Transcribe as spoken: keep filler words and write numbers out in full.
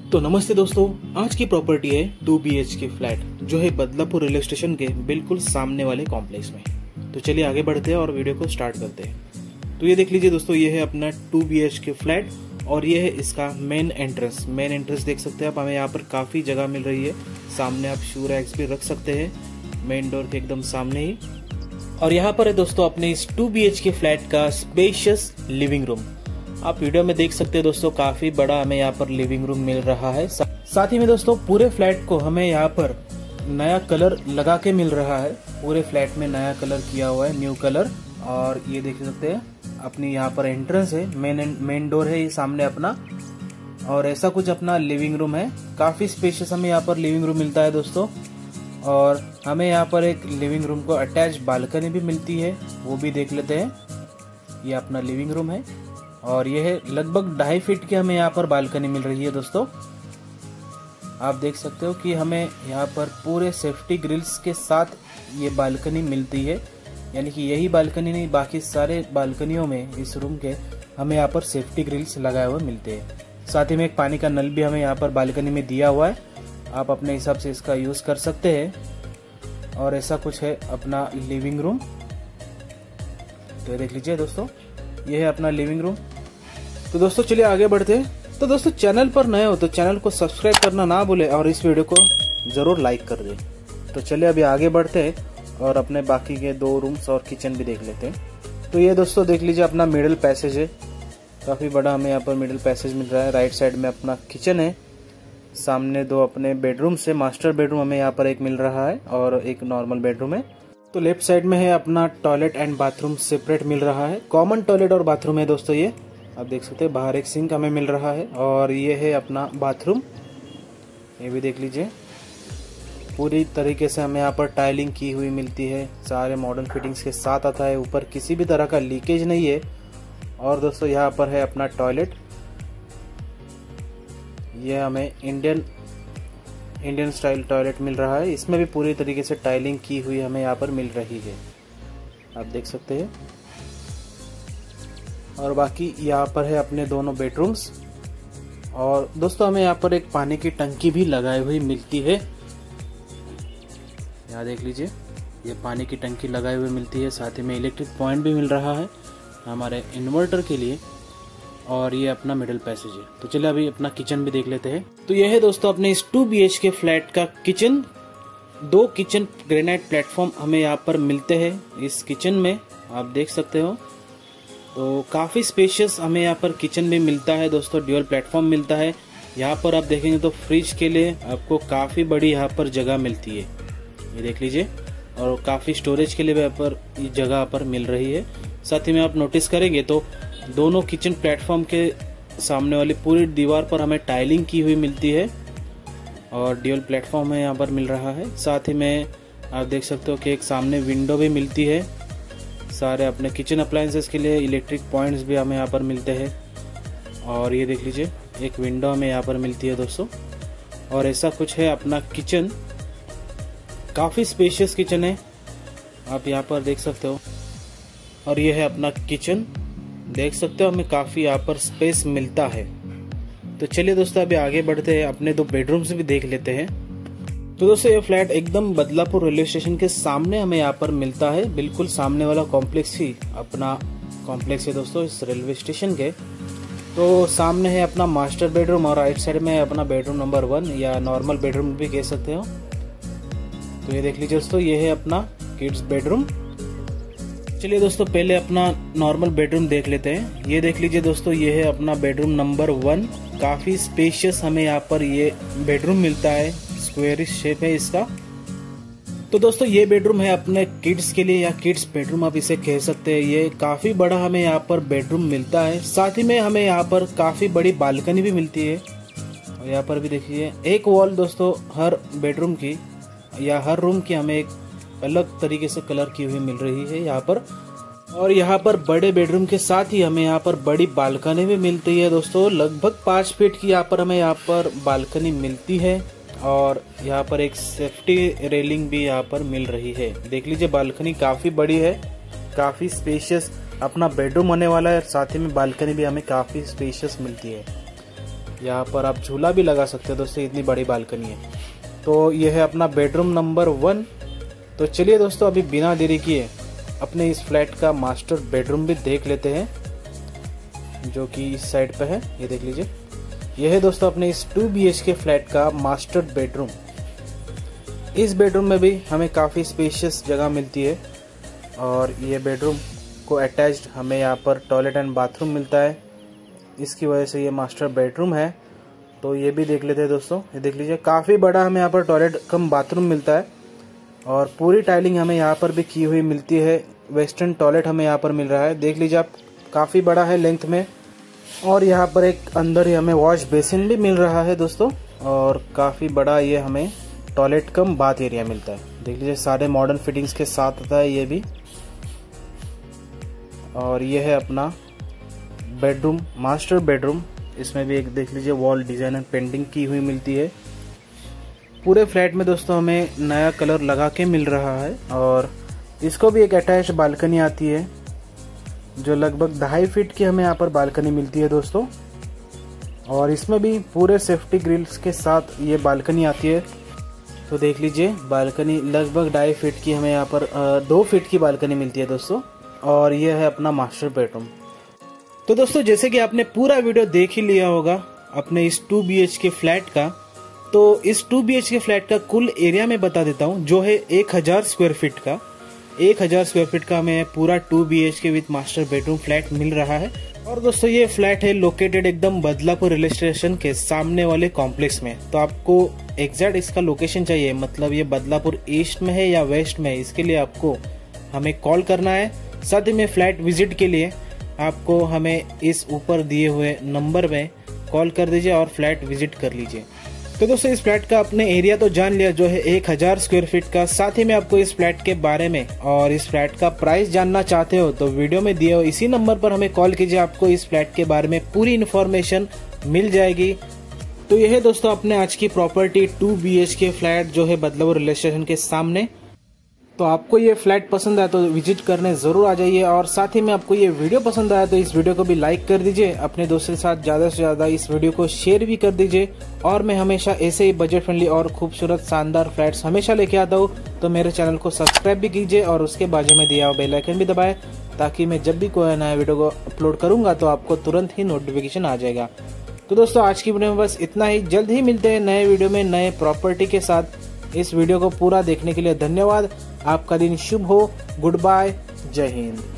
तो नमस्ते दोस्तों, आज की प्रॉपर्टी है two B H K flat जो है बदलापुर रेलवे स्टेशन के बिल्कुल सामने वाले कॉम्प्लेक्स में। तो चलिए आगे बढ़ते हैं और वीडियो को स्टार्ट करते हैं। तो ये देख लीजिए दोस्तों, ये है अपना two B H K flat और ये है इसका मेन एंट्रेंस। मेन एंट्रेंस देख सकते हैं आप, हमें यहाँ पर काफी जगह मिल रही है। सामने आप शू रैक्स भी रख सकते हैं मेन डोर के एकदम सामने ही। और यहाँ पर है दोस्तों अपने इस two B H K flat का स्पेशियस लिविंग रूम। आप वीडियो में देख सकते हैं दोस्तों, काफी बड़ा हमें यहाँ पर लिविंग रूम मिल रहा है। साथ ही में दोस्तों पूरे फ्लैट को हमें यहाँ पर नया कलर लगा के मिल रहा है। पूरे फ्लैट में नया कलर किया हुआ है, न्यू कलर। और ये देख सकते हैं अपनी यहाँ पर एंट्रेंस है, मेन मेन डोर है ये सामने अपना। और ऐसा कुछ अपना लिविंग रूम है। काफी स्पेशियस हमें यहाँ पर लिविंग रूम मिलता है दोस्तों। और हमें यहाँ पर एक लिविंग रूम को अटैच बालकनी भी मिलती है, वो भी देख लेते हैं। ये अपना लिविंग रूम है और यह है लगभग ढाई फीट की हमें यहाँ पर बालकनी मिल रही है दोस्तों। आप देख सकते हो कि हमें यहाँ पर पूरे सेफ्टी ग्रिल्स के साथ ये बालकनी मिलती है। यानी कि यही बालकनी नहीं, बाकी सारे बालकनियों में इस रूम के हमें यहाँ पर सेफ्टी ग्रिल्स लगाए हुए मिलते हैं। साथ ही में एक पानी का नल भी हमें यहाँ पर बालकनी में दिया हुआ है। आप अपने हिसाब से इसका यूज कर सकते हैं। और ऐसा कुछ है अपना लिविंग रूम। तो ये देख लीजिए दोस्तों, ये है अपना लिविंग रूम। तो दोस्तों चलिए आगे बढ़ते हैं। तो दोस्तों चैनल पर नए हो तो चैनल को सब्सक्राइब करना ना भूले और इस वीडियो को जरूर लाइक कर दें। तो चलिए अभी आगे बढ़ते हैं और अपने बाकी के दो रूम्स और किचन भी देख लेते हैं। तो ये दोस्तों देख लीजिए अपना मिडिल पैसेज है। काफी बड़ा हमें यहाँ पर मिडिल पैसेज मिल रहा है। राइट साइड में अपना किचन है, सामने दो अपने बेडरूम से मास्टर बेडरूम हमें यहाँ पर एक मिल रहा है और एक नॉर्मल बेडरूम है। तो लेफ्ट साइड में है अपना टॉयलेट एंड बाथरूम सेपरेट मिल रहा है। कॉमन टॉयलेट और बाथरूम है दोस्तों। ये आप देख सकते हैं, बाहर एक सिंक हमें मिल रहा है और ये है अपना बाथरूम। ये भी देख लीजिए, पूरी तरीके से हमें यहाँ पर टाइलिंग की हुई मिलती है। सारे मॉडर्न फिटिंग्स के साथ आता है। ऊपर किसी भी तरह का लीकेज नहीं है। और दोस्तों यहाँ पर है अपना टॉयलेट। ये हमें इंडियन इंडियन स्टाइल टॉयलेट मिल रहा है। इसमें भी पूरी तरीके से टाइलिंग की हुई हमें यहाँ पर मिल रही है, आप देख सकते हैं। और बाकी यहाँ पर है अपने दोनों बेडरूम्स। और दोस्तों हमें यहाँ पर एक पानी की टंकी भी लगाई हुई मिलती है। यहाँ देख लीजिए, ये पानी की टंकी लगाई हुई मिलती है। साथ ही में इलेक्ट्रिक पॉइंट भी मिल रहा है हमारे इन्वर्टर के लिए। और ये अपना मिडिल पैसेज है। तो चलिए अभी अपना किचन भी देख लेते हैं। तो यह है दोस्तों अपने इस two B H K flat का किचन। दो किचन ग्रेनाइट प्लेटफॉर्म हमें यहाँ पर मिलते हैं इस किचन में, आप देख सकते हो। तो काफी स्पेशियस हमें यहाँ पर किचन भी मिलता है दोस्तों। ड्यूअल प्लेटफॉर्म मिलता है। यहाँ पर आप देखेंगे तो फ्रिज के लिए आपको काफी बड़ी यहाँ पर जगह मिलती है, ये देख लीजिए। और काफी स्टोरेज के लिए भी यहाँ पर जगह पर मिल रही है। साथ ही में आप नोटिस करेंगे तो दोनों किचन प्लेटफॉर्म के सामने वाली पूरी दीवार पर हमें टाइलिंग की हुई मिलती है और ड्यूअल प्लेटफॉर्म है यहाँ पर मिल रहा है। साथ ही में आप देख सकते हो कि एक सामने विंडो भी मिलती है। सारे अपने किचन अप्लायंसेस के लिए इलेक्ट्रिक पॉइंट्स भी हमें यहाँ पर मिलते हैं। और ये देख लीजिए, एक विंडो हमें यहाँ पर मिलती है दोस्तों। और ऐसा कुछ है अपना किचन। काफ़ी स्पेशियस किचन है, आप यहाँ पर देख सकते हो। और ये है अपना किचन, देख सकते हो हमें काफ़ी यहाँ पर स्पेस मिलता है। तो चलिए दोस्तों अभी आगे बढ़ते हैं, अपने दो बेडरूम्स भी देख लेते हैं। तो दोस्तों ये फ्लैट एकदम बदलापुर रेलवे स्टेशन के सामने हमें यहाँ पर मिलता है। बिल्कुल सामने वाला कॉम्प्लेक्स ही अपना कॉम्प्लेक्स है दोस्तों इस रेलवे स्टेशन के। तो सामने है अपना मास्टर बेडरूम और राइट साइड में है अपना बेडरूम नंबर वन या नॉर्मल बेडरूम भी कह सकते हो। तो ये देख लीजिए दोस्तों, ये है अपना किड्स बेडरूम। चलिए दोस्तों पहले अपना नॉर्मल बेडरूम देख लेते हैं। ये देख लीजिए दोस्तों, ये है अपना बेडरूम नंबर वन। काफी स्पेशियस हमें यहाँ पर ये बेडरूम मिलता है, स्क्वेयरिश शेप है इसका। तो दोस्तों ये बेडरूम है अपने किड्स के लिए या किड्स बेडरूम आप इसे कह सकते हैं। ये काफी बड़ा हमें यहाँ पर बेडरूम मिलता है। साथ ही में हमें यहाँ पर काफी बड़ी बालकनी भी मिलती है। और यहाँ पर भी देखिए एक वॉल दोस्तों हर बेडरूम की या हर रूम की हमें एक अलग तरीके से कलर की हुई मिल रही है यहाँ पर। और यहाँ पर बड़े बेडरूम के साथ ही हमें यहाँ पर बड़ी बालकनी भी मिलती है दोस्तों। लगभग पाँच फीट की यहाँ पर हमें यहाँ पर बालकनी मिलती है। और यहाँ पर एक सेफ्टी रेलिंग भी यहाँ पर मिल रही है। देख लीजिए बालकनी काफी बड़ी है, काफी स्पेशियस अपना बेडरूम होने वाला है। साथ ही में बालकनी भी हमें काफी स्पेशियस मिलती है। यहाँ पर आप झूला भी लगा सकते हो दोस्तों, इतनी बड़ी बालकनी है। तो ये है अपना बेडरूम नंबर वन। तो चलिए दोस्तों अभी बिना देरी किए अपने इस फ्लैट का मास्टर बेडरूम भी देख लेते हैं, जो कि इस साइड पे है। ये देख लीजिए, यह है दोस्तों अपने इस two B H K flat का मास्टर बेडरूम। इस बेडरूम में भी हमें काफ़ी स्पेशियस जगह मिलती है और ये बेडरूम को अटैच्ड हमें यहाँ पर टॉयलेट एंड बाथरूम मिलता है। इसकी वजह से ये मास्टर बेडरूम है। तो ये भी देख लेते हैं दोस्तों। ये देख लीजिए, काफ़ी बड़ा हमें यहाँ पर टॉयलेट कम बाथरूम मिलता है और पूरी टाइलिंग हमें यहाँ पर भी की हुई मिलती है। वेस्टर्न टॉयलेट हमें यहाँ पर मिल रहा है, देख लीजिए आप, काफ़ी बड़ा है लेंथ में। और यहाँ पर एक अंदर ही हमें वॉश बेसिन भी मिल रहा है दोस्तों, और काफ़ी बड़ा ये हमें टॉयलेट कम बाथ एरिया मिलता है। देख लीजिए, सारे मॉडर्न फिटिंग्स के साथ आता है ये भी। और ये है अपना बेडरूम, मास्टर बेडरूम। इसमें भी एक देख लीजिए वॉल डिजाइन एंड पेंटिंग की हुई मिलती है। पूरे फ्लैट में दोस्तों हमें नया कलर लगा के मिल रहा है और इसको भी एक अटैच बालकनी आती है, जो लगभग ढाई फीट की हमें यहाँ पर बालकनी मिलती है दोस्तों। और इसमें भी पूरे सेफ्टी ग्रिल्स के साथ ये बालकनी आती है। तो देख लीजिए, बालकनी लगभग ढाई फीट की हमें यहाँ पर दो फीट की बालकनी मिलती है दोस्तों। और ये है अपना मास्टर बेडरूम। तो दोस्तों जैसे कि आपने पूरा वीडियो देख ही लिया होगा अपने इस two B H K flat का, तो इस two B H K flat का कुल एरिया मैं बता देता हूँ, जो है एक हजार स्क्वायर फीट का। एक हजार स्क्वायर फीट का हमें पूरा two B H K with master bedroom flat मिल रहा है। और दोस्तों ये फ्लैट है लोकेटेड एकदम बदलापुर रेलवे स्टेशन के सामने वाले कॉम्प्लेक्स में। तो आपको एग्जैक्ट इसका लोकेशन चाहिए, मतलब ये बदलापुर ईस्ट में है या वेस्ट में है, इसके लिए आपको हमें कॉल करना है। साथ ही में फ्लैट विजिट के लिए आपको हमें इस ऊपर दिए हुए नंबर में कॉल कर दीजिए और फ्लैट विजिट कर लीजिए। तो दोस्तों इस फ्लैट का आपने एरिया तो जान लिया, जो है एक हजार स्क्वायर फीट का। साथ ही में आपको इस फ्लैट के बारे में और इस फ्लैट का प्राइस जानना चाहते हो तो वीडियो में दिए हो इसी नंबर पर हमें कॉल कीजिए, आपको इस फ्लैट के बारे में पूरी इन्फॉर्मेशन मिल जाएगी। तो यह है दोस्तों अपने आज की property two B H K flat, जो है बदलापुर रेलवे स्टेशन के सामने। तो आपको ये फ्लैट पसंद आया तो विजिट करने जरूर आ जाइए। और साथ ही में आपको ये वीडियो पसंद आया तो इस वीडियो को भी लाइक कर दीजिए, अपने दोस्तों के साथ ज्यादा से ज्यादा इस वीडियो को शेयर भी कर दीजिए। और मैं हमेशा ऐसे ही बजट फ्रेंडली और खूबसूरत शानदार फ्लैट्स हमेशा लेके आता हूँ। तो मेरे चैनल को सब्सक्राइब भी कीजिए और उसके बाजू में दिया हुआ बेल आइकन भी दबाएं, ताकि मैं जब भी कोई नया वीडियो को अपलोड करूंगा तो आपको तुरंत ही नोटिफिकेशन आ जाएगा। तो दोस्तों आज की वीडियो में बस इतना ही। जल्द ही मिलते हैं नए वीडियो में नए प्रॉपर्टी के साथ। इस वीडियो को पूरा देखने के लिए धन्यवाद। आपका दिन शुभ हो। गुड बाय, जय हिंद।